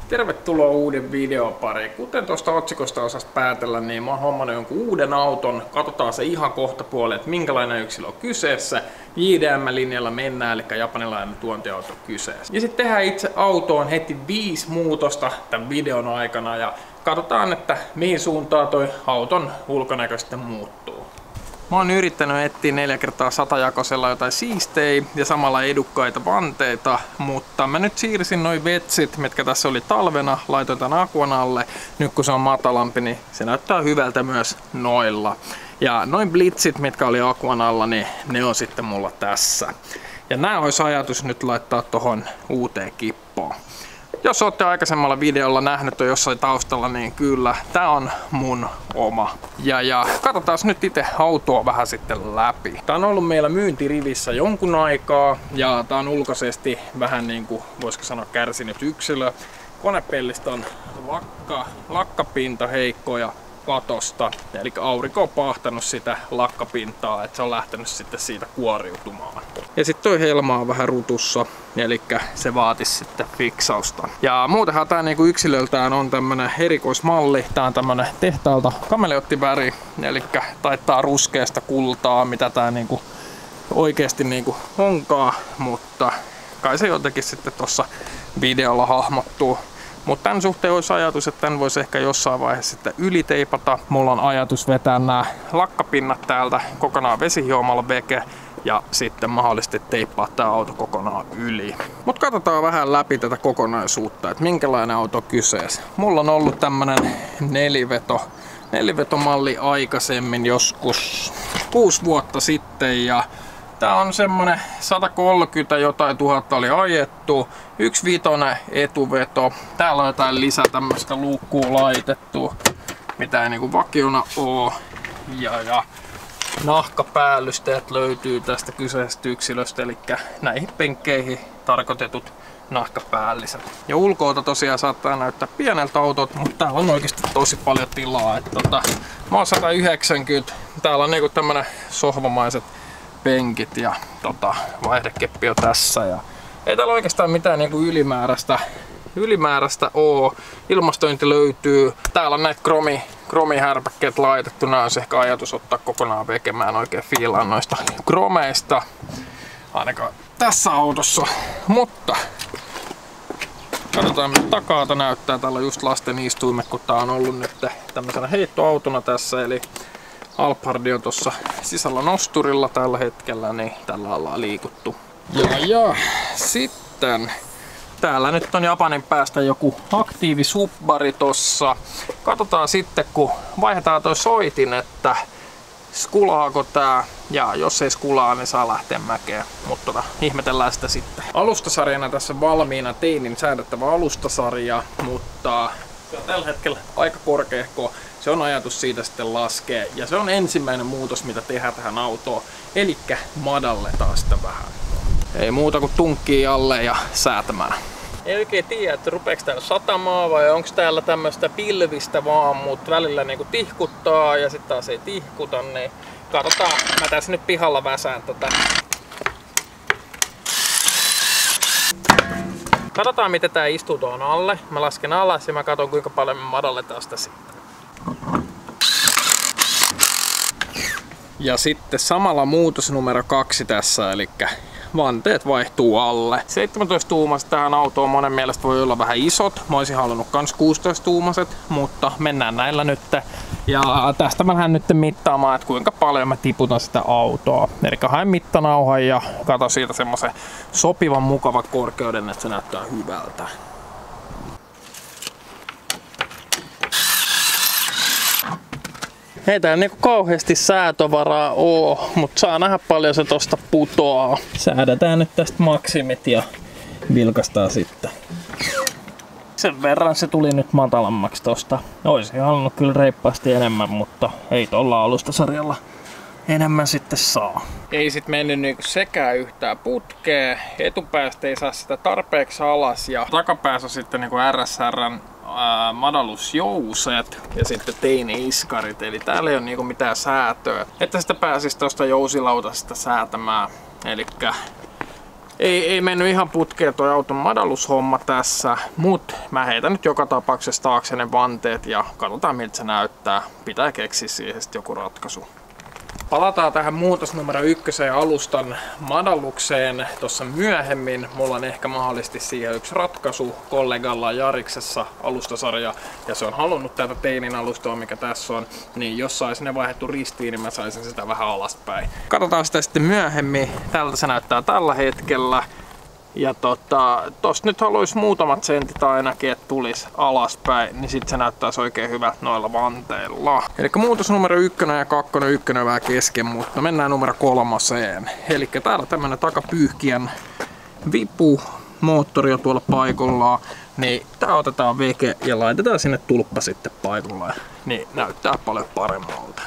Tervetuloa uuden videon pariin. Kuten tuosta otsikosta osasi päätellä, niin mä oon hommannut jonkun uuden auton. Katsotaan se ihan kohta puolelle, että minkälainen yksilö on kyseessä. JDM-linjalla mennään, eli japanilainen tuontiauto kyseessä. Ja sitten tehdään itse autoon heti 5 muutosta tämän videon aikana ja katsotaan, että mihin suuntaan toi auton ulkonäkö sitten muuttuu. Mä oon yrittänyt etsiä 4x100 jakosella jotain siistejä ja samalla edukkaita vanteita, mutta mä nyt siirsin noi vetsit, mitkä tässä oli talvena, laitoin tän akuan alle. Nyt kun se on matalampi, niin se näyttää hyvältä myös noilla. Ja noin blitzit, mitkä oli akuan alla, niin ne on sitten mulla tässä. Ja nää olisi ajatus nyt laittaa tohon uuteen kippoon. Jos olette aikaisemmalla videolla nähnyt on jossain taustalla, niin kyllä, tää on mun oma. Ja katsotaan nyt itse autoa vähän sitten läpi. Tää on ollut meillä myyntirivissä jonkun aikaa ja tää on ulkoisesti vähän niinku, voisiko sanoa, kärsinyt yksilö. Konepellistä on lakkapinta heikko ja katosta, eli aurinko on pahtanut sitä lakkapintaa, että se on lähtenyt sitten siitä kuoriutumaan. Ja sitten toi helma on vähän rutussa, eli se vaatisi sitten fiksausta. Ja muutenhan tää niinku yksilöltään on tämmönen erikoismalli. Tää on tämmönen tehtaalta kameleottiväri, eli taittaa ruskeasta kultaa, mitä tää niinku oikeesti niinku onkaan, mutta kai se jotenkin sitten tossa videolla hahmottuu. Mutta tämän suhteen olisi ajatus, että tämän voisi ehkä jossain vaiheessa sitten yliteipata. Mulla on ajatus vetää nämä lakkapinnat täältä kokonaan vesihiomalla veke ja sitten mahdollisesti teippaa tämä auto kokonaan yli. Mutta katsotaan vähän läpi tätä kokonaisuutta, että minkälainen auto on kyseessä. Mulla on ollut tämmönen nelivetomalli aikaisemmin joskus 6 vuotta sitten ja tää on semmonen 130 jotain tuhatta oli ajettu, 1.5 etuveto. Täällä on jotain lisää tämmöstä luukkua laitettu, mitä ei niinku vakiona oo. Ja nahkapäällysteet löytyy tästä kyseisestä yksilöstä, eli näihin penkkeihin tarkoitetut nahkapäälliset. Ja ulkoota tosiaan saattaa näyttää pieneltä autot, mutta täällä on oikeasti tosi paljon tilaa. Mä oon 190, täällä on niinku tämmönen sohvamaiset penkit ja vaihdekeppi on tässä ja ei täällä oikeastaan mitään niinku ylimääräistä oo. Ilmastointi löytyy. Täällä on näitä kromihärpäkkeet laitettu. Nää olisi ehkä ajatus ottaa kokonaan vekemään oikein fiilaan noista kromeista. Ainakaan tässä autossa. Mutta katsotaan mitä takaa näyttää. Täällä on just lasten istuimet, kun tää on ollut nyt tämmöisenä heittoautona tässä. Eli Alphard on tuossa sisällä nosturilla tällä hetkellä, niin tällä ollaan liikuttu. Ja sitten täällä nyt on Japanin päästä joku aktiivisubbari tossa. Katsotaan sitten kun vaihdetaan toi soitin, että skulaako tää, ja jos ei skulaa, niin saa lähteä mäkeen, mutta ihmetellään sitä sitten. Alustasarjana tässä valmiina teinin säädettävä alustasarja, mutta se on tällä hetkellä aika korkeahko. Se on ajatus siitä sitten laskea ja se on ensimmäinen muutos mitä tehdään tähän autoon, eli madalletaan sitä vähän. Ei muuta kuin tunkkii alle ja säätämään. Ei oikein tiedä, että rupeeko täällä satamaa vai onko täällä tämmöistä pilvistä vaan, mutta välillä niinku tihkuttaa ja sitten taas ei tihkuta, niin katsotaan. Mä tässä nyt pihalla väsään tätä. Katsotaan miten tää istuu tuon alle. Mä lasken alas ja mä katson kuinka paljon me madalletaan sitä sitten. Ja sitten samalla muutos numero 2 tässä, eli vanteet vaihtuu alle. 17-tuumaiset tähän autoon monen mielestä voi olla vähän isot. Mä olisin halunnut kans 16-tuumaiset, mutta mennään näillä nyt. Ja tästä mä lähden nyt mittaamaan, että kuinka paljon mä tiputan sitä autoa. Eli haen mittanauhan ja katon siitä semmosen sopivan mukavan korkeuden, että se näyttää hyvältä. Ei täällä niinku kauheasti säätövaraa oo, mutta saa nähdä paljon se tosta putoaa. Säädetään nyt tästä maksimit ja vilkastaa sitten. Sen verran se tuli nyt matalammaksi tosta. Oisin halunnut kyllä reippaasti enemmän, mutta ei tolla alustasarjalla enemmän sitten saa. Ei sit mennyt niinku sekään yhtään putkeen. Etupäästä ei saa sitä tarpeeksi alas ja takapäässä sitten niinku RSRn madallusjouset ja sitten teini-iskarit, eli täällä ei ole niinku mitään säätöä. Että sitä pääsisi tuosta jousilautasesta säätämään. Elikkä Ei mennyt ihan putkeen toi auton madallushomma tässä, mutta mä heitän nyt joka tapauksessa taakse ne vanteet ja katsotaan miltä se näyttää. Pitää keksiä siihen sitten joku ratkaisu. Palataan tähän muutos numero 1 alustan madallukseen tuossa myöhemmin. Mulla on ehkä mahdollisesti siihen yksi ratkaisu. Kollegalla Jariksessa alustasarja ja se on halunnut tätä teinin alustoa, mikä tässä on. Niin jos sais ne vaihdettu ristiin, niin mä saisin sitä vähän alaspäin. Katsotaan sitä sitten myöhemmin. Tältä se näyttää tällä hetkellä. Ja tosta nyt haluaisi muutamat sentit ainakin, että tulisi alaspäin, niin sitten se näyttäisi oikein hyvältä noilla vanteilla. Eli muutos numero 1 ja 2, 1 vähän kesken, mutta mennään numero 3. Eli täällä tämmönen takapyyhkijän vipu, moottori on tuolla paikallaan, niin tää otetaan veke ja laitetaan sinne tulppa sitten paikallaan, niin näyttää paljon paremmalta.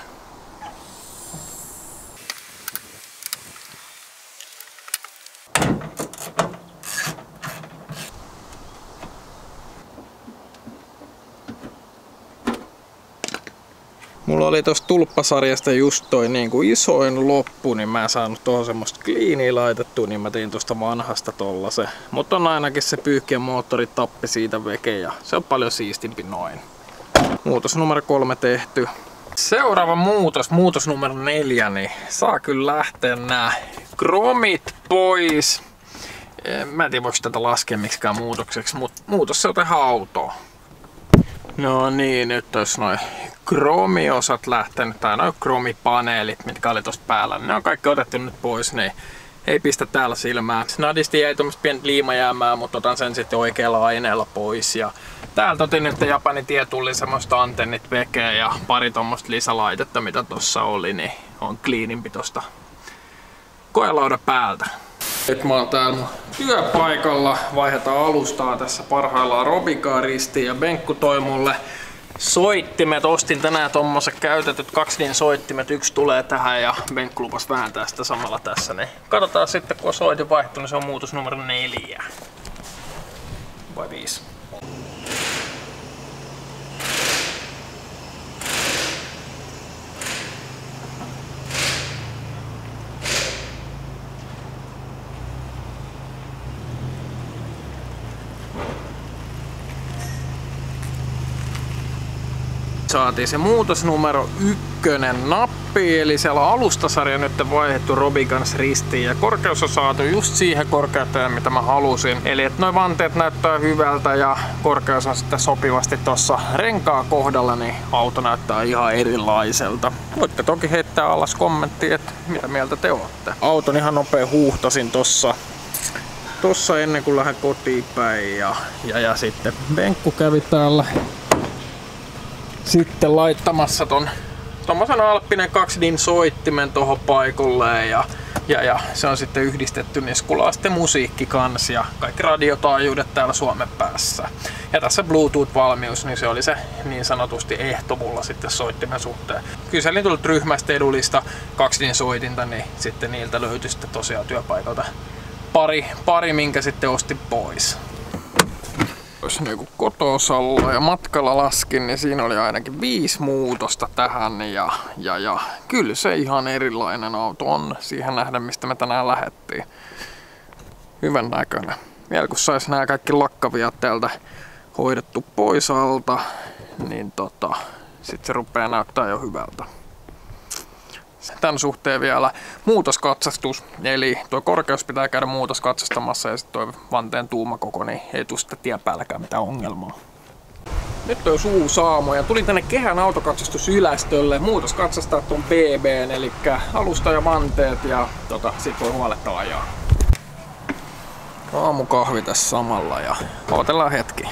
Mulla oli tosta tulppasarjasta just toi niinku isoin loppu, niin mä en saanut tuohon semmoista kliiniä laitettua, niin mä tein tosta vanhasta tollasen. Mutta on ainakin se pyyhkien moottori tappi siitä veke ja se on paljon siistimpi noin. Muutos numero 3 tehty. Seuraava muutos numero 4, niin saa kyllä lähteä nää kromit pois. Mä en tiedä voiko tätä laskea miksikään muutokseksi, mutta muutos se on tähän autoon. No niin, nyt olisi noin kromiosat lähtenyt, tai noin kromipaneelit, mitkä oli tossa päällä. Ne on kaikki otettu nyt pois, niin ei pistä täällä silmää. Snadisti jäi tuommoista pientä liimajäämää, mutta otan sen sitten oikealla aineella pois. Ja täältä otin nyt Japanin tietulli semmoista antennit vekeä ja pari tuommoista lisälaitetta, mitä tossa oli, niin on cleanimpi tosta koelauda päältä. Nyt mä oon täällä työpaikalla, vaihdetaan alustaa tässä parhaillaan Robikaa ristiin ja Benkku toi mulle soittimet. Ostin tänään tommoset käytetyt 2D soittimet, yksi tulee tähän ja Benkku lupas vääntää sitä samalla tässä. Niin katsotaan sitten kun on soitin vaihtunut, se on muutos numero 4 vai 5. Saatiin se muutos numero 1 nappi, eli siellä on alustasarja nyt vaihdettu Robikans ristiin ja korkeus on saatu just siihen korkeuteen mitä mä halusin. Eli että noi vanteet näyttää hyvältä ja korkeus on sitten sopivasti tuossa renkaan kohdalla, niin auto näyttää ihan erilaiselta. Voitte toki heittää alas kommenttia, että mitä mieltä te olette. Auton ihan nopea huuhtasin tossa ennen kuin lähden kotiin päin ja sitten Benkku kävi täällä sitten laittamassa tommosen Alppinen 2D soittimen tohon paikalle ja se on sitten yhdistetty niskulaa sitten musiikki kans ja kaikki radiotaajuudet täällä Suomen päässä. Ja tässä Bluetooth-valmius, niin se oli se niin sanotusti ehto mulla sitten soittimen suhteen. Kyselin tullut ryhmästä edullista 2D soitinta, niin sitten niiltä löytyi sitten tosiaan työpaikalta pari minkä sitten ostin pois. Jos joku kotosalla ja matkalla laskin, niin siinä oli ainakin 5 muutosta tähän ja kyllä se ihan erilainen auto on siihen nähdä mistä me tänään lähdettiin. Hyvän näköinen. Vielä kun sais nää kaikki lakkaviat täältä hoidettu pois alta, niin sit se rupeaa näyttää jo hyvältä. Tän suhteen vielä muutoskatsastus, eli tuo korkeus pitää käydä muutoskatsastamassa ja sitten tuo vanteen tuumakoko, niin ei tule sitten tien päälläkään mitään ongelmaa. Nyt on suu saamo ja tuli tänne Kehän autokatsastusylästölle muutoskatsastaa tuon BB:n, eli alusta ja vanteet ja sit voi huoletta ajaa. Aamukahvi tässä samalla ja odotellaan hetki.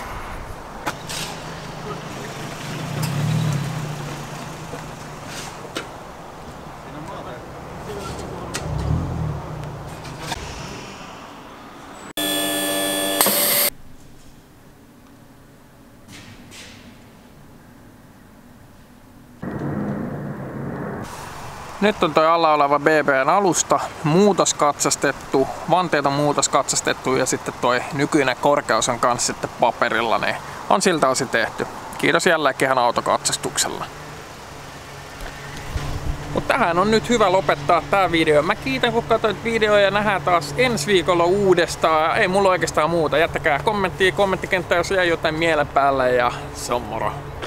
Nyt on toi alla oleva BB:n alusta muutoskatsastettu, vanteet on muutoskatsastettu ja sitten toi nykyinen korkeus on kans sitten paperilla, niin on siltä osin tehty. Kiitos jälleen Kehän autokatsastuksella. Mutta tähän on nyt hyvä lopettaa tää video. Mä kiitän kun katsoit videoa ja nähdään taas ensi viikolla uudestaan. Ei mulla oikeastaan muuta. Jättäkää kommenttia kommenttikenttään, jos jäi jotain mielen päälle ja se on moro.